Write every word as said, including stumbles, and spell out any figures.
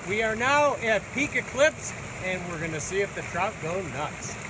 We are now at Peak-Eclipse, and we're going to see if the trout go nuts.